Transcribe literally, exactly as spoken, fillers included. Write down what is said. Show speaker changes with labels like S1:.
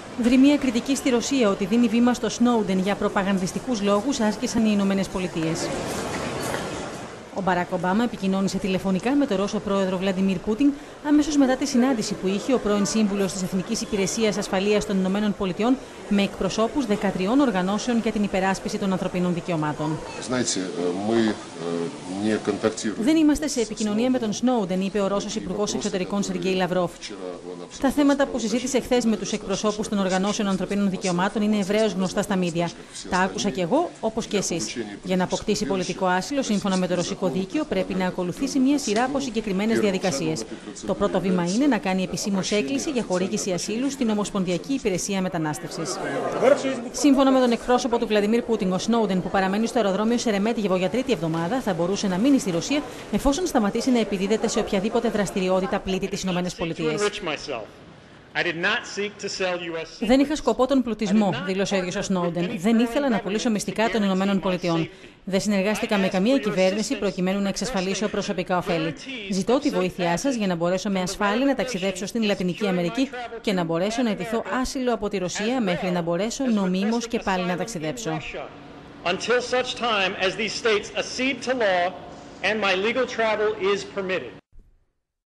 S1: Δρυμία κριτική στη Ρωσία ότι δίνει βήμα στο Σνόουντεν για προπαγανδιστικούς λόγους άσκησαν οι Ηνωμένες Πολιτείες. Ο Μπαράκ Ομπάμα επικοινώνησε τηλεφωνικά με τον Ρώσο πρόεδρο Βλαντιμίρ Πούτιν αμέσως μετά τη συνάντηση που είχε ο πρώην σύμβουλος της Εθνικής Υπηρεσίας Ασφαλείας των Ηνωμένων Πολιτειών με εκπροσώπους δεκατριών οργανώσεων για την υπεράσπιση των ανθρωπίνων δικαιωμάτων. Δεν είμαστε σε επικοινωνία με τον Σνόουντεν, είπε ο Ρώσος Υπουργός Εξωτερικών Σεργέη Λαυρόφ. Τα θέματα που συζήτησε χθες με τους εκπροσώπους των οργανώσεων ανθρωπίνων δικαιωμάτων είναι ευρέως γνωστά στα μίντια. Τα άκουσα κι εγώ, όπως κι εσείς. Για να αποκτήσει πολιτικό άσυλο, σύμφωνα με το ρωσικό δίκαιο, πρέπει να ακολουθήσει μια σειρά από συγκεκριμένες διαδικασίες. Το πρώτο βήμα είναι να κάνει επισήμως έκκληση για χορήγηση ασύλου στην Ομοσπονδιακή Υπηρεσία Μετανάστευσης. Σύμφωνα με τον εκπρόσωπο του Βλαντιμίρ Πούτιν, ο Σνόουντεν, που παραμένει στο αεροδρόμιο Σερεμέτιεβο για τρίτη εβδομάδα, θα μπορούσε να μείνει στη Ρωσία εφόσον σταματήσει να επιδίδεται σε οποιαδήποτε δραστηριότητα πλήττει τις Ηνωμένες Πολιτείες. Δεν είχα σκοπό τον πλουτισμό, δήλωσε ο ίδιος ο Σνόουντεν. Δεν ήθελα να πουλήσω μυστικά των Ηνωμένων Πολιτειών. Δεν συνεργάστηκα με καμία κυβέρνηση προκειμένου να εξασφαλίσω προσωπικά ωφέλη. Ζητώ τη βοήθειά σας για να μπορέσω με ασφάλεια να ταξιδέψω στην Λατινική Αμερική και να μπορέσω να αιτηθώ άσυλο από τη Ρωσία μέχρι να μπορέσω νομίμως και πάλι να ταξιδέψω.
S2: Until such time as these states accede to law and my legal travel is permitted.